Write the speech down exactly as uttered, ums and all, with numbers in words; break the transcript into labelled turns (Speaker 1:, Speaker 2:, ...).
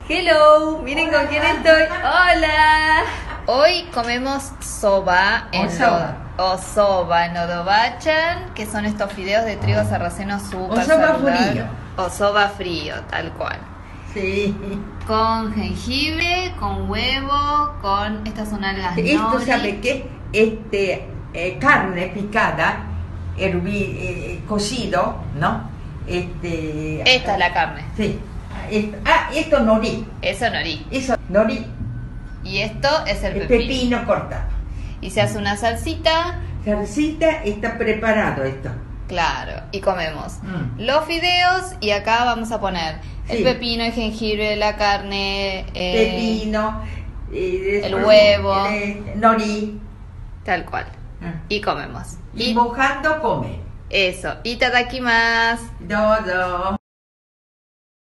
Speaker 1: Hello, miren con quién estoy. Hola. Hoy comemos soba en
Speaker 2: Osoba.
Speaker 1: lo- o soba en Odobachan, que son estos fideos de trigo sarraceno súper
Speaker 2: O soba
Speaker 1: saludable.
Speaker 2: frío.
Speaker 1: O soba frío, tal cual.
Speaker 2: Sí.
Speaker 1: Con jengibre, con huevo, con estas son algas
Speaker 2: Esto,
Speaker 1: nori.
Speaker 2: ¿sabe qué? Este, eh, carne picada, herví, eh, cocido, ¿no? Este,
Speaker 1: Esta es la carne.
Speaker 2: Sí. Esto, ah, esto nori.
Speaker 1: Eso nori.
Speaker 2: Eso, nori,
Speaker 1: Y esto es el
Speaker 2: el
Speaker 1: pepino.
Speaker 2: pepino cortado.
Speaker 1: Y se hace una salsita.
Speaker 2: Salsita, está preparado esto.
Speaker 1: Claro, y comemos
Speaker 2: Mm.
Speaker 1: los fideos y acá vamos a poner el
Speaker 2: Sí.
Speaker 1: pepino, el jengibre, la carne, eh,
Speaker 2: Pepino, eh,
Speaker 1: el
Speaker 2: después,
Speaker 1: huevo.
Speaker 2: eh, nori.
Speaker 1: tal cual.
Speaker 2: Ah.
Speaker 1: Y comemos.
Speaker 2: Y
Speaker 1: Y
Speaker 2: mojando come.
Speaker 1: eso, itadakimasu.
Speaker 2: Dodo.